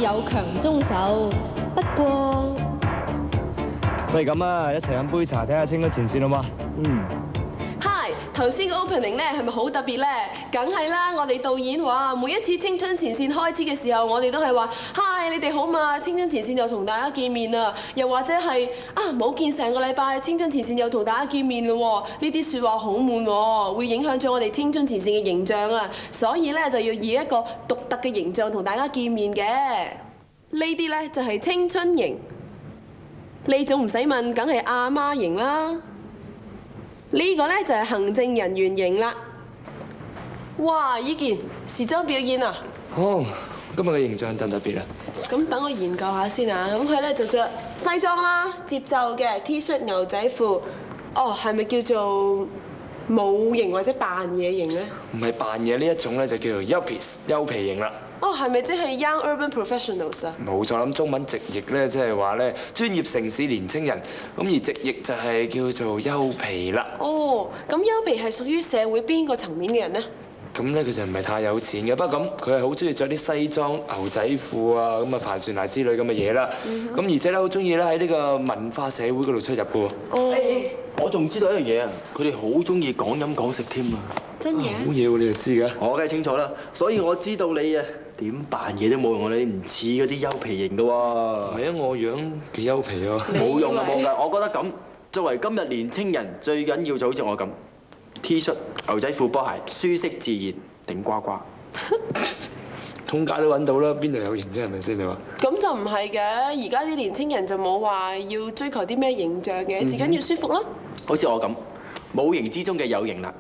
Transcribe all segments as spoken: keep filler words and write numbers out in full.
有強中手，不過不如咁啊，一齊飲杯茶睇下青春前線好嗎？ 嗯。 Hi， 頭先個 opening 咧係咪好特別咧？梗係啦，我哋導演話每一次青春前線開始嘅時候，我哋都係話 Hi， 你哋好嘛？青春前線又同大家見面啦，又或者係啊冇見成個禮拜，青春前線又同大家見面咯喎，呢啲説話好悶喎，會影響咗我哋青春前線嘅形象啊，所以咧就要以一個獨特嘅形象同大家見面嘅。呢啲咧就係青春型，呢種唔使問，梗係阿媽型啦。呢個咧就係行政人員型啦。哇！依件時裝表演啊！ 哦，今日嘅形象特特別啊！ 咁等我研究下先啊。咁佢咧就着西裝啦，節奏嘅 T 恤牛仔褲。哦，係咪叫做舞型或者扮嘢型咧？ 唔係扮嘢呢一種咧，就叫做優皮優皮型啦。 哦，係咪即係 Young Urban Professionals 啊？ 冇錯，諗中文直譯咧，即係話咧專業城市年青人。咁而直譯就係叫做優皮啦。 哦，咁優皮係屬於社會邊個層面嘅人呢？ 咁咧佢就唔係太有錢嘅，不過咁佢係好中意着啲西裝、牛仔褲啊，咁啊帆船鞋之類咁嘅嘢啦。咁而且咧好中意咧喺呢個文化社會嗰度出入嘅喎。 哦， 我仲知道一樣嘢啊，佢哋好中意講飲講食添啊！ 真嘢？ 好嘢喎，你就知嘅。 我梗係清楚啦，所以我知道你啊點扮嘢都冇用，你唔似嗰啲優皮型嘅喎。 係啊，我樣幾優皮啊！ 冇用啊冇㗎，我覺得咁作為今日年青人最緊要就好似我咁 ，T 恤、牛仔褲、波鞋，舒適自然，頂呱呱。 通街都揾到啦，邊度有型啫？係咪先你話？ 咁就唔係嘅，而家啲年青人就冇話要追求啲咩形象嘅，至緊要舒服咯。 好似我咁，冇型之中嘅有型啦。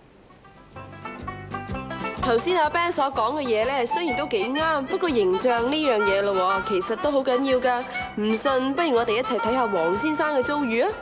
頭先阿 Ben 所講嘅嘢咧，雖然都幾啱，不過形象呢樣嘢咯，其實都好緊要㗎。唔信，不如我哋一齊睇下黃先生嘅遭遇啊！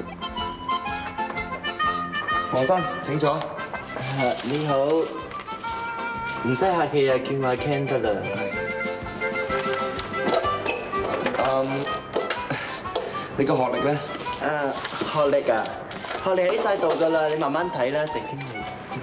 黃生請坐。 你好，唔使客氣啊，叫我 Ken 得啦。 嗯，你個學歷咧？ 誒，學歷啊，學歷喺晒度㗎啦，你慢慢睇啦，鄭經理。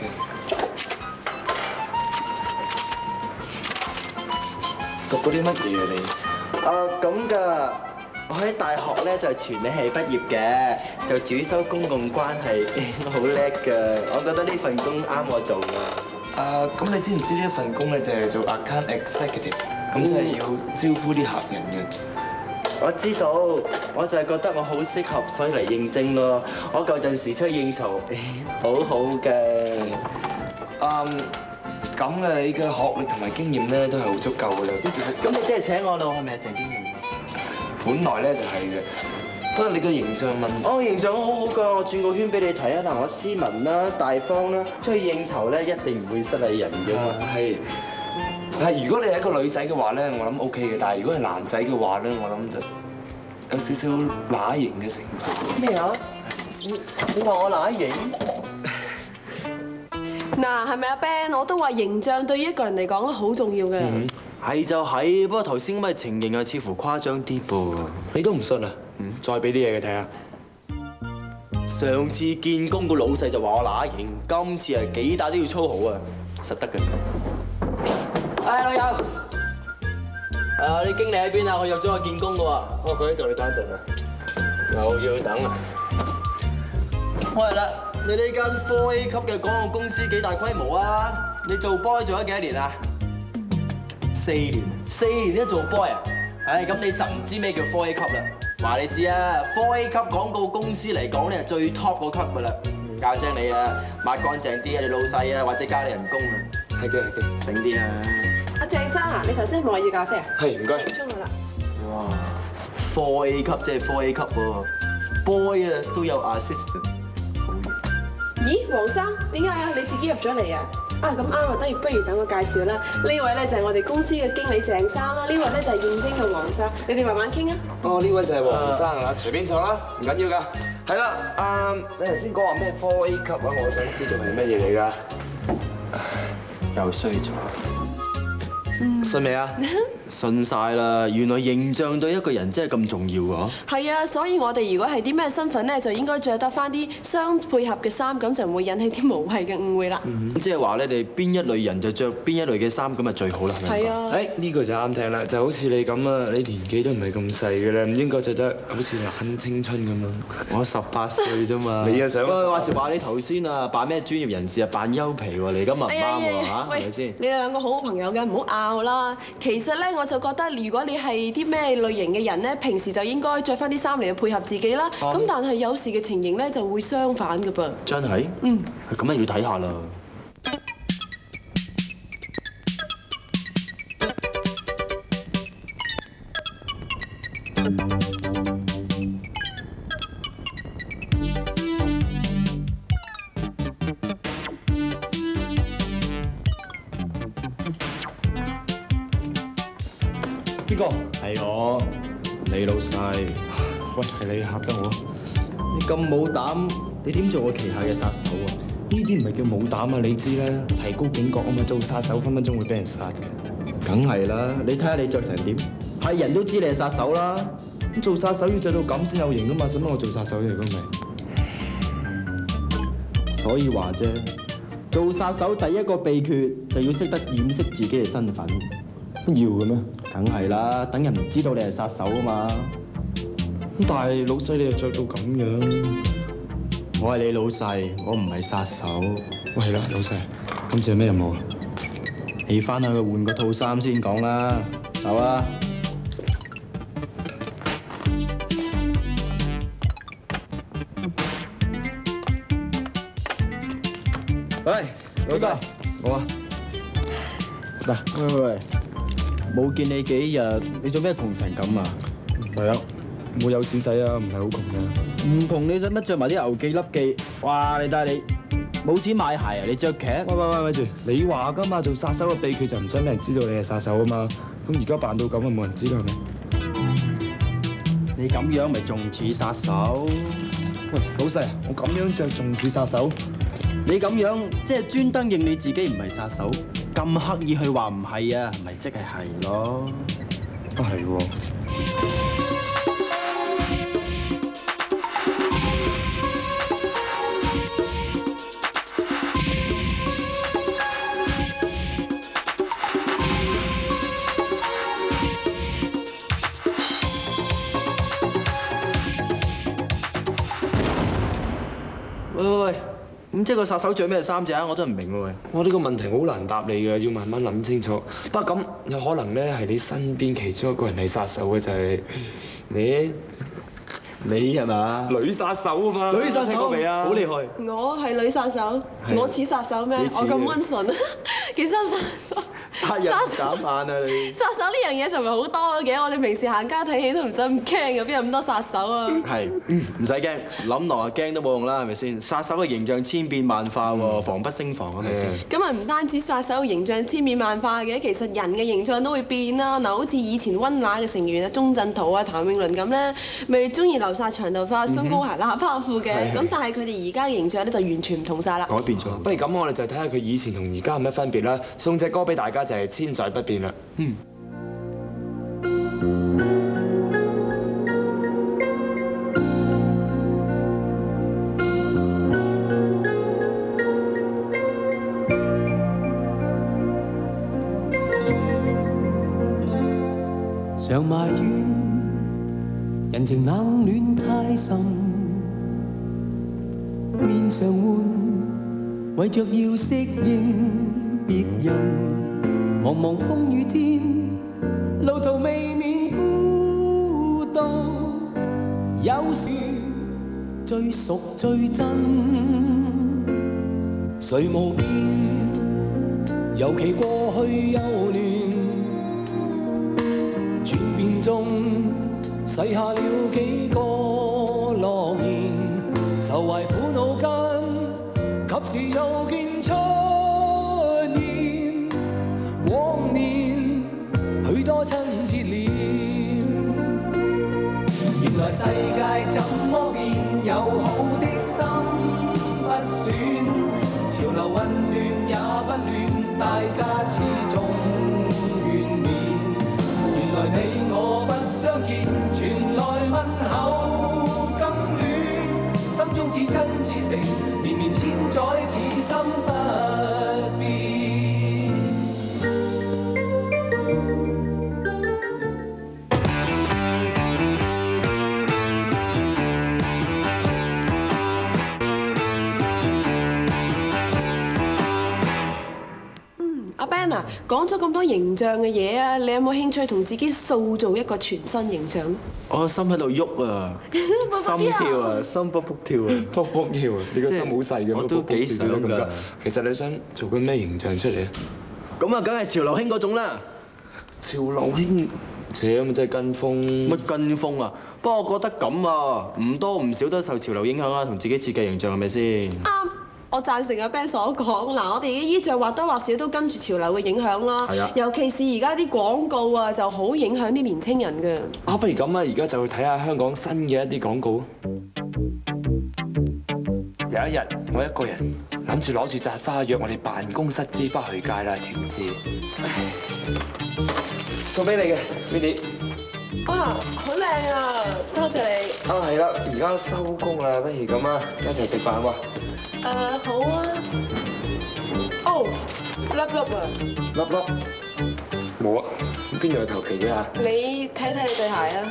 讀嗰啲乜嘢啊你？ 啊咁㗎，我喺大學咧就傳理系畢業嘅，就主修公共關係，好叻㗎。我覺得呢份工啱我做啊。 啊，咁你知唔知呢一份工咧就係做 account executive，咁即係要招呼啲客人嘅。 我知道，我就係覺得我好適合，所以嚟應徵咯。我舊陣時出去應酬，好好嘅。 嗯。咁嘅你嘅學歷同埋經驗咧都係好足夠嘅啦。 咁你即係請我咯，係咪啊，鄭經理？ 本來咧就係嘅，不過你嘅形象問題。 哦，形象好好㗎，我轉個圈俾你睇啊！嗱，我斯文啦、大方啦，出去應酬咧一定唔會失禮人嘅嘛。 係。係，如果你係一個女仔嘅話咧，我諗 OK 嘅。但係如果係男仔嘅話咧，我諗就有少少乸型嘅成分。 咩啊？你話我乸型？ 嗱，係咪阿 Ben？我都話形象對於一個人嚟講咧好重要嘅。 係就係，不過頭先咁嘅情形啊，似乎誇張啲噃。 你都唔信啊？嗯，再俾啲嘢佢睇下。 上次見工個老細就話我乸型，今次係幾大都要粗豪啊，實得嘅。哎，老友，誒，你經理喺邊啊？我約咗我見工嘅喎。 哦，佢喺度，你等一陣啊。 又要等啊！喂啦，你呢間科 A 級嘅廣告公司幾大規模啊？你做 boy 做咗幾多年啊？四年，四年都做 boy 啊？唉，咁你實唔知咩叫科 A 級啦？話你知啊，科 A 級廣告公司嚟講咧係最 top 嗰級噶啦。教精你啊，抹乾淨啲啊，你老細啊，或者加你人工啊。 係嘅，係嘅， 醒啲啊！ 阿鄭生啊，你頭先係咪話要咖啡啊？ 係，唔該。 中咗啦。 哇，科 A 級即係科 A 級喎 ，boy 啊都有 assistant。 咦，黃生，點解啊？你自己入咗嚟啊？啊，咁啱啊，不如不如等我介紹啦。呢位咧就係我哋公司嘅經理鄭生啦，呢位咧就係應徵嘅黃生，你哋慢慢傾啊。 哦，呢位就係黃生啊，隨便坐啦，唔緊要㗎。係啦，啊，你頭先講話咩科 A 級啊？我想知道係乜嘢嚟㗎？ 又衰咗。 嗯， 信未啊？ 信晒啦！原來形象對一個人真係咁重要㗎。 係啊，所以我哋如果係啲咩身份咧，就應該着得翻啲相配合嘅衫，咁就唔會引起啲無謂嘅誤會啦。 即係話咧，你邊一類人就着邊一類嘅衫，咁啊最好啦。 係啊。 誒呢個就啱聽啦，就好似你咁啊，你年紀都唔係咁細嘅啦，唔應該着得好似懶青春咁啊！ 我十八歲啫嘛。 你啊想？ 喂，話時話你頭先啊，扮咩專業人士啊？扮優皮喎，你而家唔啱喎嚇，係咪先？ 你哋兩個好朋友嘅，唔好拗啦。其實咧，我就覺得如果你係啲咩類型嘅人咧，平時就應該着翻啲衫嚟配合自己啦。咁但係有時嘅情形咧就會相反㗎噃。 真係？嗯。咁啊要睇下啦。 邊個？ 係我，你老細。 喂，係你嚇得我。 你咁冇膽，你點做我旗下嘅殺手啊？ 呢啲唔係叫冇膽啊！你知啦，提高警覺啊嘛，做殺手分分鐘會俾人殺嘅。 梗係啦，你睇下你着成點，係人都知你係殺手啦。 咁做殺手要着到咁先有型噶嘛，使乜我做殺手嚟㗎咪？ 所以話啫，做殺手第一個秘訣就要識得掩飾自己嘅身份。 要嘅咩？ 梗係啦，等人唔知道你係殺手啊嘛。 咁但係老細你又着到咁樣， 我係你老細，我唔係殺手。 喂係啦，老細，今次有咩任務啊？ 你翻去換個套衫先講啦，走啦。 喂，老細，我啊， 嗱，喂喂喂，冇見你幾日，你做咩窮成咁啊？ 係啊，冇有錢使啊，唔係好窮嘅。 唔窮你使乜着埋啲牛記粒記？哇！你睇下你冇錢買鞋啊？你着劇？ 喂喂喂，咪住！你話㗎嘛，做殺手嘅秘訣就唔想俾人知道你係殺手啊嘛。咁而家扮到咁啊，冇人知啦，係咪？ 你咁樣咪仲似殺手？ 喂，老細，我咁樣着仲似殺手？ 你咁樣即係專登認你自己唔係殺手，咁刻意去話唔係啊，咪即係係咯？ 啊係喎。 喂喂喂，咁即係個殺手着咩衫啫？我真係唔明喎喂。 我呢個問題好難答你嘅，要慢慢諗清楚。不過咁有可能咧，係你身邊其中一個人係殺手嘅就係你， 你係嘛？ 女殺手啊嘛！ 女殺手聽過未啊？ 好厲害！ 我係女殺手，我似殺手咩？ 你似我咁溫順，其實殺手。 殺人眨眼啊你！ 殺手呢樣嘢就唔係好多嘅，我哋平時行街睇戲都唔使咁驚嘅，邊有咁多殺手啊？ 係，唔使驚，諗落啊驚都冇用啦，係咪先？殺手嘅形象千變萬化喎，防不勝防，係咪先？ 咁啊唔單止殺手嘅形象千變萬化嘅，其實人嘅形象都會變啦。嗱，好似以前溫拿嘅成員啊，鐘鎮濤啊、譚詠麟咁咧，咪中意留曬長頭髮、鬆高鞋、喇叭褲嘅。咁但係佢哋而家嘅形象咧就完全唔同晒啦。 改變咗。 不如咁，我哋就睇下佢以前同而家有咩分別啦。送隻歌俾大家就係千載不變啦。嗯。 常埋怨人情冷暖太深，面上換為着要適應別人，茫茫風雨天，路途未免孤獨，有時最熟最真，誰無變，尤其過去幼嫩，轉變中洗下了幾個諾言，愁懷苦惱間，及時又見出現，往年許多親切臉，原來世界怎麼變，有好的心不選，潮流混亂也不亂，大家始終遠。 你我不相見，傳來問候更暖，心中至真至誠，綿綿千載此心不變。 阿 Ben 啊，講咗咁多形象嘅嘢啊，你有冇興趣同自己塑造一個全新形象？ 我心喺度喐啊，心跳啊，心卜卜跳啊， 卜卜跳啊！你個心好細嘅， 我都幾想㗎。 其實你想做緊咩形象出嚟啊？ 咁啊，梗係潮流興嗰種啦。 潮流興，扯咪真係跟風。 乜跟風啊？不過我覺得咁啊，唔多唔少都受潮流影響啊，同自己設計形象係咪先？ 啱，我贊成阿 Ben 所講。嗱，我哋嘅衣着或多或少都跟住潮流嘅影響啦。 係啊。 尤其是而家啲廣告啊，就好影響啲年青人㗎。 啊，不如咁啊，而家就去睇下香港新嘅一啲廣告。有一日，我一個人諗住攞住扎花約我哋辦公室之花去街啦，條枝。送俾你嘅 ，Vinny。 啊，好靚啊！多謝你。 啊，係啦，而家收工啦，不如咁啊，一齊食飯好嘛？ 誒，好啊。哦，粒粒啊！ 粒粒。冇啊，邊度有頭皮嘅嚇？ 你睇睇你對鞋啊！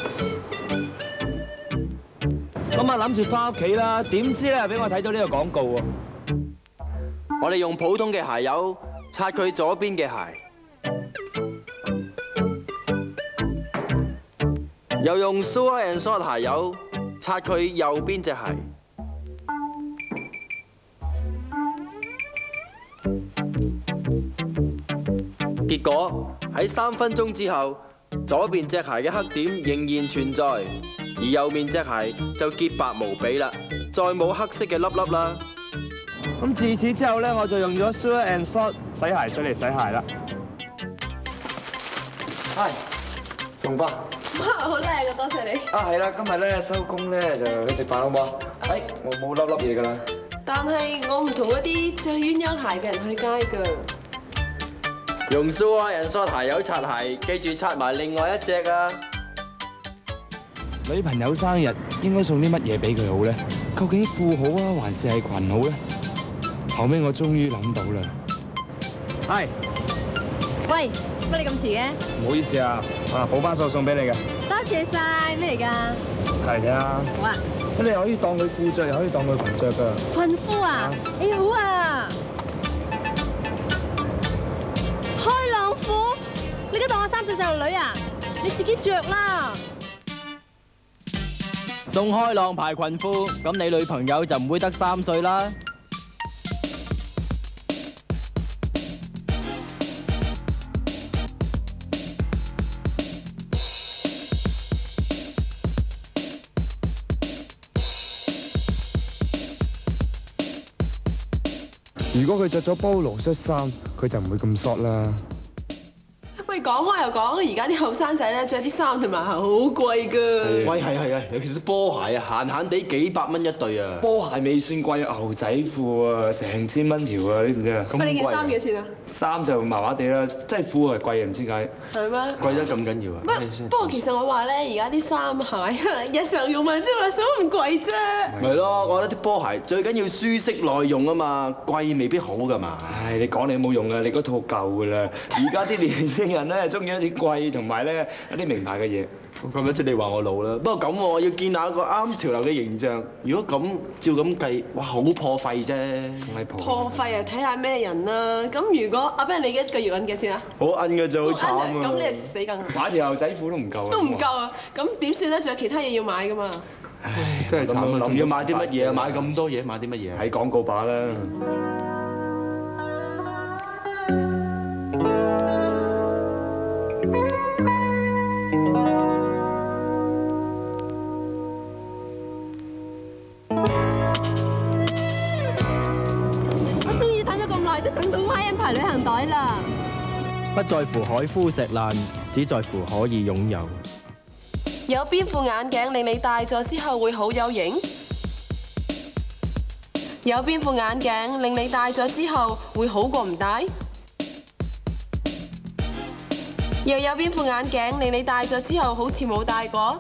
咁啊諗住翻屋企啦，點知咧俾我睇到呢個廣告喎。 我哋用普通嘅鞋油擦佢左邊嘅鞋，又用 Sure and Short 鞋油擦佢右邊隻鞋。結果喺三分鐘之後，左邊隻鞋嘅黑點仍然存在，而右面隻鞋就潔白無比啦，再冇黑色嘅粒粒啦。 咁自此之後咧，我就用咗 Sure and Short 洗鞋水嚟洗鞋啦。 係，送花。 哇，好靚啊！多謝你。 啊，係啦，今日咧收工咧就去食飯好唔好啊？係，我冇粒粒嘢㗎啦。 但係我唔同嗰啲着鴛鴦鞋嘅人去街㗎。 用 Sure and Short 鞋油擦鞋，記住擦埋另外一隻啊！ 女朋友生日應該送啲乜嘢俾佢好咧？究竟褲好啊，還是係裙好咧？後尾我終於諗到啦。 係， 喂，乜你咁遲嘅？ 唔好意思啊，啊補翻數送俾你嘅。 多謝晒，咩嚟㗎？ 齊㗎。 好啊。 咁你可以當佢褲着，又可以當佢裙着㗎。 裙褲啊？誒好啊。開朗褲？你而家當我三歲細路女啊？你自己着啦。 送開朗牌裙褲，咁你女朋友就唔會得三歲啦。 如果佢着咗菠蘿恤衫，佢就唔會咁 short 啦。 喂，講開又講，而家啲後生仔咧着啲衫同埋鞋好貴㗎。 喂，係係啊，尤其是波鞋啊，閒閒地幾百蚊一對啊！ 波鞋未算貴，牛仔褲啊，成千蚊條啊，你知唔知啊？ 喂，你件衫幾錢啊？ 衫就麻麻地啦，即係褲係貴啊，唔知點解。 係咩？ 貴得咁緊要啊！ 不不過其實我話咧，而家啲衫鞋啊，日常用品啫嘛，使乜咁貴啫？ 咪咯，我覺得啲波鞋最緊要舒適耐用啊嘛，貴未必好噶嘛。 唉，你講你冇用啊，你嗰套舊㗎啦。而家啲年輕人咧，中意一啲貴同埋咧一啲名牌嘅嘢。 咁樣即你話我老啦。不過咁我要建立一個啱潮流嘅形象。如果咁照咁計，哇，好破費啫。 破費啊，睇下咩人啦。咁如果阿 Ben 你一個月揾幾錢啊？ 好奀㗎咋，好慘啊！ 咁你係死梗啊！ 買條牛仔褲都唔夠啊！ 都唔夠啊！咁點算咧？仲有其他嘢要買㗎嘛？ 唉，真係慘啊！ 仲要買啲乜嘢啊？買咁多嘢，買啲乜嘢？ 睇廣告把啦。 我終於等咗咁耐，都等到 Y M 牌旅行袋啦。 不在乎海枯石爛，只在乎可以擁有。 有邊副眼鏡令你戴咗之後會好有型？有邊副眼鏡令你戴咗之後會好過唔戴？ 又有邊副眼鏡令你戴咗之後好似冇戴過？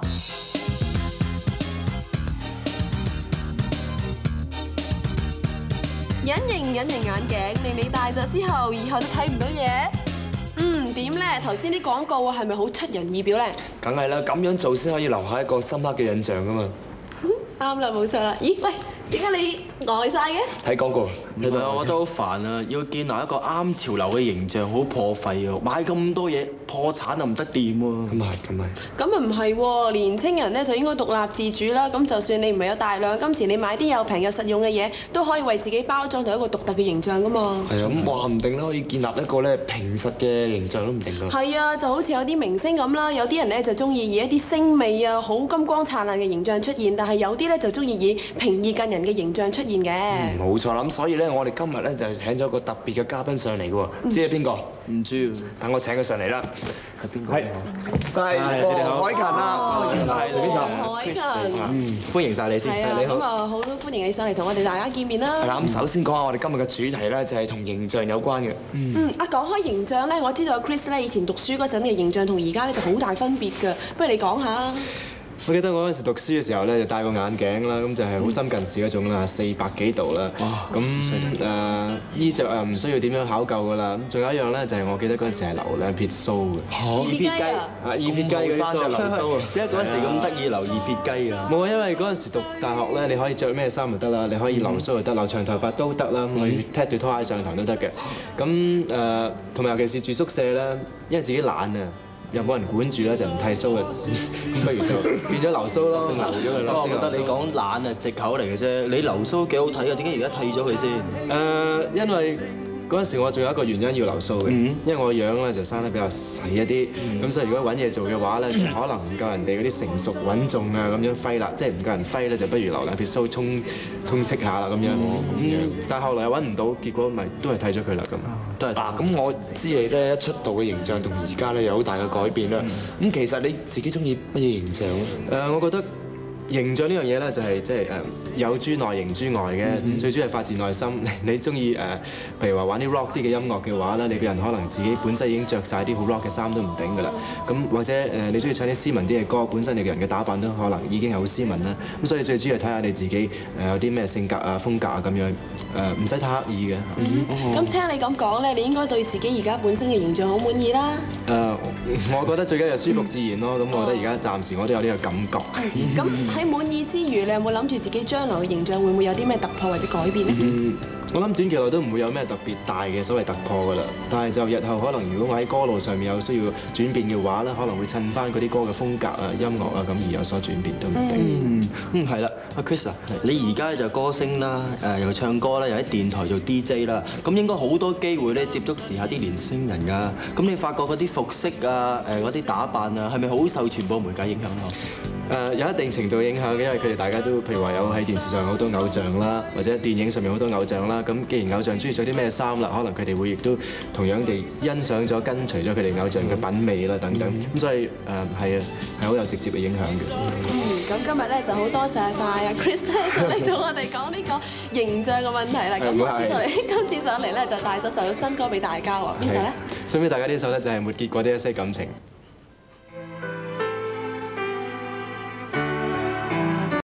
隱形隱形眼鏡令你戴咗之後，以後都睇唔到嘢。嗯，點咧？頭先啲廣告係咪好出人意表咧？ 梗係啦，咁樣做先可以留下一個深刻嘅印象噶嘛。 啱啦，冇錯啦。咦？喂，點解你呆曬嘅？ 睇廣告。 唔係啊，我覺得好煩啊！要建立一個啱潮流嘅形象，好破費啊！買咁多嘢，破產就唔得掂喎。 咁係，咁係。 咁啊唔係喎，年青人咧就應該獨立自主啦。咁就算你唔係有大量金錢，你買啲又平又實用嘅嘢，都可以為自己包裝到一個獨特嘅形象噶嘛。 係啊，咁話唔定咧可以建立一個咧平實嘅形象都唔定㗎。 係啊，就好似有啲明星咁啦，有啲人咧就中意以一啲星味啊、好金光燦爛嘅形象出現，但係有啲咧就中意以平易近人嘅形象出現嘅。 嗯，冇錯啦。咁所以咧，我哋今日咧就請咗個特別嘅嘉賓上嚟嘅喎，知係邊個？ 唔知， 等我請佢上嚟啦。 係邊個？ 係就係黃凱芹啦，係隨便坐。 凱芹， 嗯，歡迎晒你先。 係啊， 你好。 咁啊好歡迎你上嚟同我哋大家見面啦。 係啦，咁首先講下我哋今日嘅主題咧，就係同形象有關嘅。 嗯，啊講開形象咧，我知道 Chris 咧以前讀書嗰陣嘅形象同而家咧就好大分別㗎，不如你講下。 我記得我嗰陣時讀書嘅時候咧，就戴個眼鏡啦，咁就係好深近視嗰種啦，四百幾度啦。咁誒衣着啊唔需要點樣考究噶啦。咁仲有一樣咧，就係我記得嗰陣時係留兩撇須嘅。 二撇雞啊！ 啊，二撇雞嗰啲須留須啊！ 點解嗰陣時咁得意留二撇雞啊？ 冇啊，因為嗰陣時讀大學咧，你可以着咩衫就得啦，你可以留須就得，留長頭髮都得啦，可以踢對拖鞋上堂都得嘅。咁誒，同埋尤其是住宿舍咧，因為自己懶啊。又冇人管住咧，就唔剃須嘅，咁不如就變咗留須咯，留咗佢啦。 我覺得你講懶係藉口嚟嘅啫，你留須幾好睇啊？點解而家剃咗佢先？ 誒，因為嗰陣時我仲有一個原因要留須嘅，因為我樣咧就生得比較細一啲，咁所以如果揾嘢做嘅話咧，就可能唔夠人哋嗰啲成熟穩重啊咁樣揮啦，即係唔夠人揮咧，就不如留兩撇須充充斥下啦咁樣。咁但係後來又揾唔到，結果咪都係剃咗佢啦咁。 都係嗱，咁我知你咧一出道嘅形象同而家咧有好大嘅改變啦。咁其實你自己中意乜嘢形象咧？ 誒，我覺得形象呢樣嘢咧就係即係誒有豬內形豬外嘅，最主要係發自內心。你中意誒，譬如話玩啲 rock 啲嘅音樂嘅話咧，你個人可能自己本身已經着晒啲好 rock 嘅衫都唔頂㗎啦。咁或者誒你中意唱啲斯文啲嘅歌，本身你個人嘅打扮都可能已經係好斯文啦。咁所以最主要係睇下你自己誒有啲咩性格啊、風格啊咁樣誒，唔使太刻意嘅。 咁聽你咁講咧，你應該對自己而家本身嘅形象好滿意啦。 誒，我覺得最緊要舒服自然咯。咁我覺得而家暫時我都有呢個感覺。 咁喺滿意之餘，你有冇諗住自己將來嘅形象會唔會有啲咩突破或者改變咧？ 嗯，我諗短期內都唔會有咩特別大嘅所謂突破㗎啦。但係就日後可能如果我喺歌路上面有需要轉變嘅話咧，可能會襯翻嗰啲歌嘅風格啊、音樂啊咁而有所轉變都唔定。 嗯嗯，係啦，阿 Chris 啊，你而家咧就歌星啦，誒又唱歌啦，又喺電台做 D J 啦，咁應該好多機會咧接觸時下啲年輕人㗎。咁你發覺嗰啲服飾啊、誒嗰啲打扮啊，係咪好受傳播媒介影響咯？ 誒有一定程度影響嘅，因為佢哋大家都譬如話有喺電視上好多偶像啦，或者電影上面好多偶像啦。咁既然偶像中意着啲咩衫啦，可能佢哋會亦都同樣地欣賞咗、跟隨咗佢哋偶像嘅品味啦等等。咁所以誒係啊，係好有直接嘅影響嘅。 嗯，咁今日咧就好多謝晒啊 Chris 嚟同我哋講呢個形象嘅問題啦。咁我知道你今次上嚟咧就帶咗首新歌俾大家喎，邊首咧？ 送俾大家呢首咧就係沒結果的一些感情。